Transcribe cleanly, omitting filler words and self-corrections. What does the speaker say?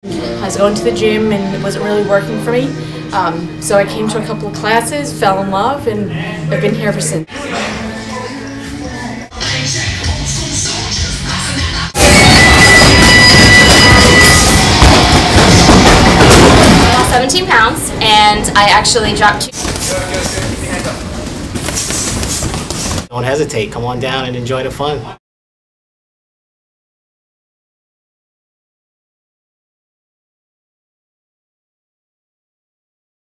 I was going to the gym and it wasn't really working for me. So I came to a couple of classes, fell in love, and I've been here ever since. 17 pounds, and I actually dropped 2. Don't hesitate. Come on down and enjoy the fun.